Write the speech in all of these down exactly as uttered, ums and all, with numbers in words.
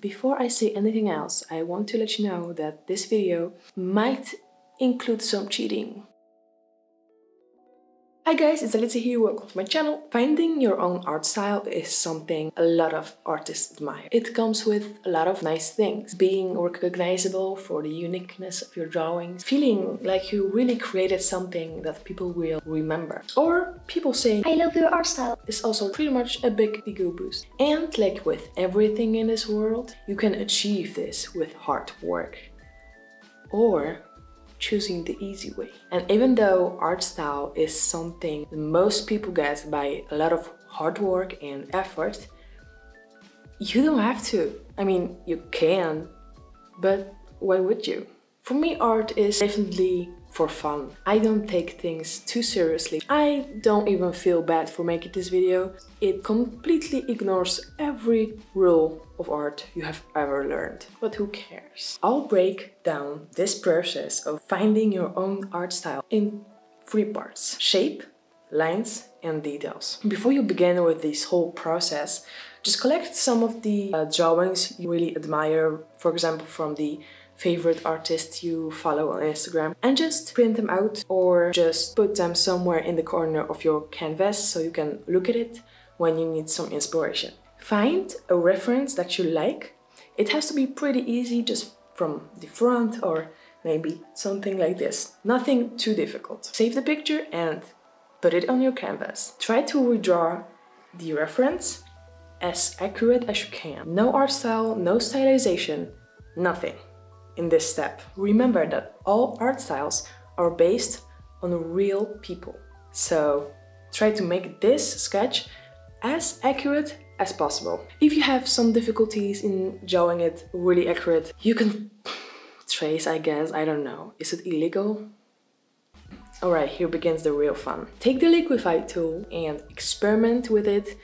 before I say anything else, I want to let you know that this video might include some cheating. Hi guys, it's Alicia here, welcome to my channel. Finding your own art style is something a lot of artists admire. It comes with a lot of nice things. Being recognizable for the uniqueness of your drawings, feeling like you really created something that people will remember. Or people saying, I love your art style, is also pretty much a big ego boost. And like with everything in this world, you can achieve this with hard work. Or choosing the easy way. And even though art style is something most people get by a lot of hard work and effort, you don't have to. I mean, you can, but why would you? For me, art is definitely for fun. I don't take things too seriously. I don't even feel bad for making this video. It completely ignores every rule of art you have ever learned. But who cares? I'll break down this process of finding your own art style in three parts: shape, lines, and details. Before you begin with this whole process, just collect some of the uh, drawings you really admire, for example, from the favorite artists you follow on Instagram, and just print them out or just put them somewhere in the corner of your canvas so you can look at it when you need some inspiration. Find a reference that you like. It has to be pretty easy, just from the front or maybe something like this. Nothing too difficult. Save the picture and put it on your canvas. Try to redraw the reference as accurate as you can. No art style, no stylization, nothing in this step. Remember that all art styles are based on real people. So try to make this sketch as accurate as possible. If you have some difficulties in drawing it really accurate, you can trace, I guess, I don't know. Is it illegal? Alright, here begins the real fun. Take the liquify tool and experiment with it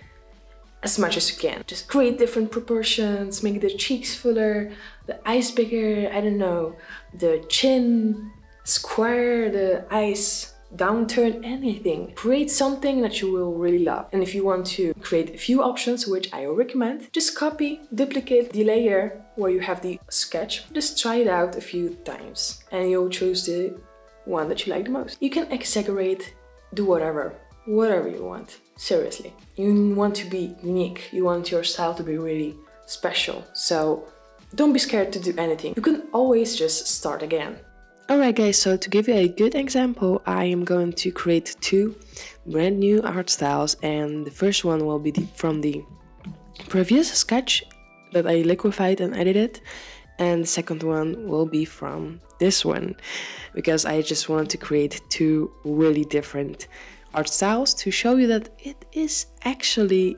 as much as you can. Just create different proportions, make the cheeks fuller, the eyes bigger, I don't know, the chin square, the eyes downturn, anything. Create something that you will really love. And if you want to create a few options, which I recommend, just copy, duplicate the layer where you have the sketch. Just try it out a few times and you'll choose the one that you like the most. You can exaggerate, do whatever. Whatever you want, seriously. You want to be unique, you want your style to be really special, so don't be scared to do anything. You can always just start again. Alright guys, so to give you a good example, I am going to create two brand new art styles, and the first one will be the, from the previous sketch that I liquefied and edited, and the second one will be from this one, because I just wanted to create two really different art styles to show you that it is actually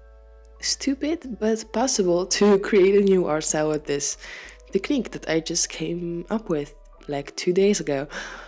stupid but possible to create a new art style with this technique that I just came up with like two days ago.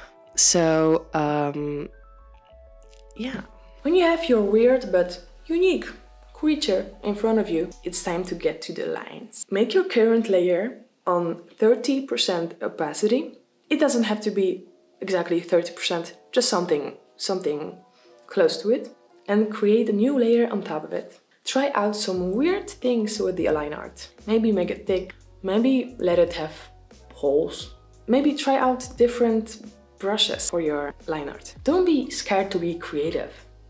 So um, yeah, when you have your weird but unique creature in front of you, it's time to get to the lines. Make your current layer on thirty percent opacity. It doesn't have to be exactly thirty percent, just something something close to it, and create a new layer on top of it. Try out some weird things with the align art. Maybe make it thick, maybe let it have holes. Maybe try out different brushes for your line art. Don't be scared to be creative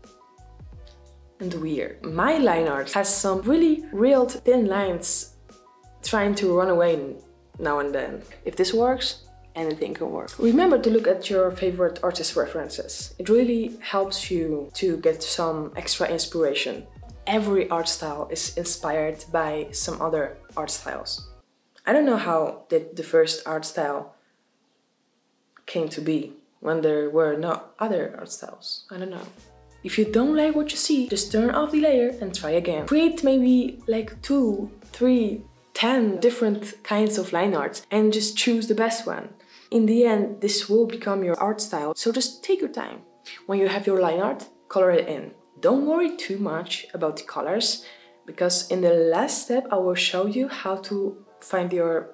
and weird. My line art has some really real thin lines trying to run away now and then. If this works, anything can work. Remember to look at your favorite artist references. It really helps you to get some extra inspiration. Every art style is inspired by some other art styles. I don't know how did the first art style came to be when there were no other art styles. I don't know. If you don't like what you see, just turn off the layer and try again. Create maybe like two, three, ten different kinds of line art and just choose the best one. In the end, this will become your art style, so just take your time. When you have your line art, color it in. Don't worry too much about the colors, because in the last step I will show you how to find your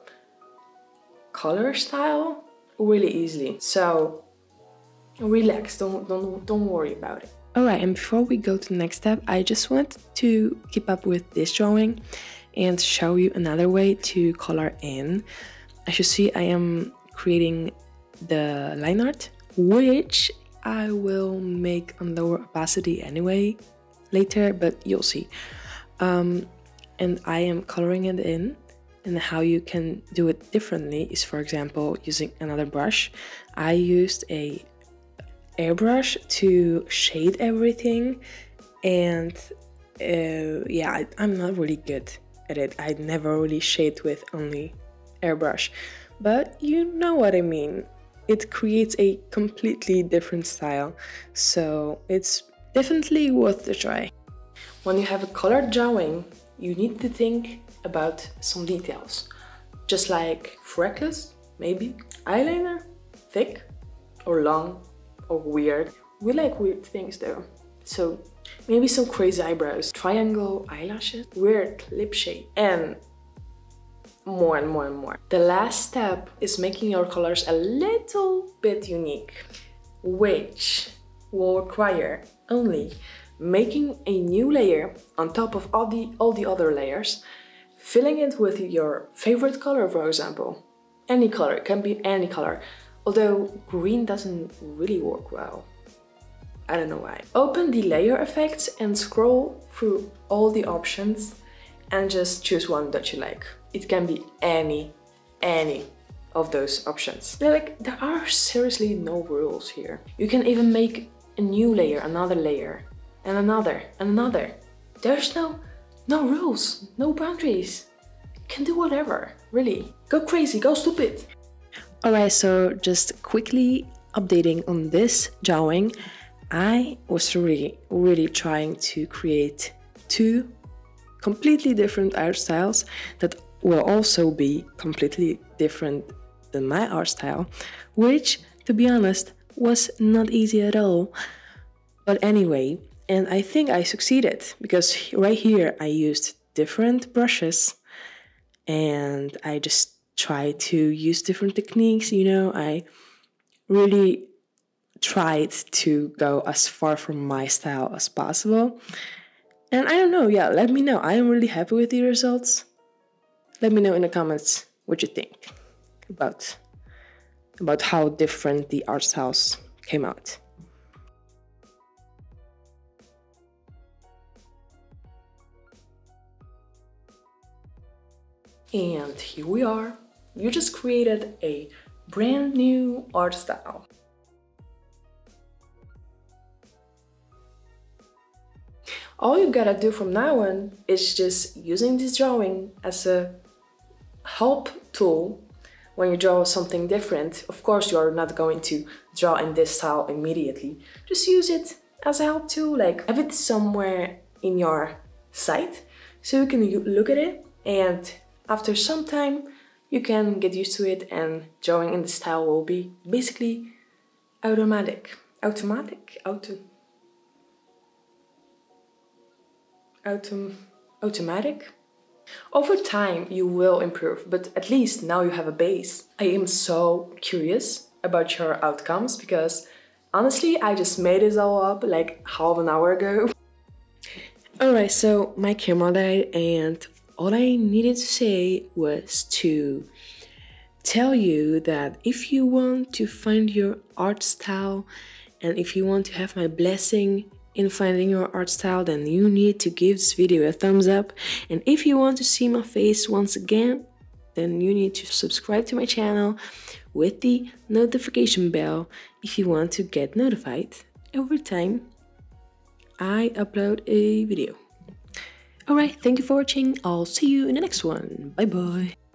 color style really easily. So relax, don't, don't, don't worry about it. Alright, and before we go to the next step, I just want to keep up with this drawing and show you another way to color in. As you see, I am creating the line art, which I will make on lower opacity anyway later, but you'll see. Um, and I am coloring it in, and how you can do it differently is, for example, using another brush. I used a airbrush to shade everything, and uh, yeah, I, I'm not really good at it. I never really shade with only airbrush, but you know what I mean. It creates a completely different style, so it's definitely worth a try. When you have a colored drawing, you need to think about some details, just like freckles, maybe, eyeliner, thick or long or weird. We like weird things though, so maybe some crazy eyebrows, triangle eyelashes, weird lip shape, and more and more and more. The last step is making your colors a little bit unique, which will require only making a new layer on top of all the all the other layers, filling it with your favorite color, for example. Any color, it can be any color, although green doesn't really work well. I don't know why. Open the layer effects and scroll through all the options and just choose one that you like. It can be any, any of those options. They're like, there are seriously no rules here. You can even make a new layer, another layer, and another, and another. There's no, no rules, no boundaries. You can do whatever, really. Go crazy, go stupid. Alright, so just quickly updating on this drawing. I was really, really trying to create two completely different art styles that will also be completely different than my art style, which, to be honest, was not easy at all. But anyway, and I think I succeeded, because right here I used different brushes and I just tried to use different techniques, you know. I really tried to go as far from my style as possible. And I don't know, yeah, let me know. I am really happy with the results. Let me know in the comments what you think about, about how different the art styles came out. And here we are. You just created a brand new art style. All you gotta do from now on is just using this drawing as a help tool when you draw something different. Of course, you're not going to draw in this style immediately. Just use it as a help tool, like have it somewhere in your site so you can look at it, and after some time you can get used to it, and drawing in the style will be basically automatic. Automatic? Auto... Autom... Automatic? Over time you will improve, but at least now you have a base. I am so curious about your outcomes, because honestly I just made this all up like half an hour ago. Alright, so my camera died and all I needed to say was to tell you that if you want to find your art style and if you want to have my blessing in finding your art style, then you need to give this video a thumbs up. And if you want to see my face once again, then you need to subscribe to my channel with the notification bell if you want to get notified every time I upload a video. Alright, thank you for watching. I'll see you in the next one. Bye bye.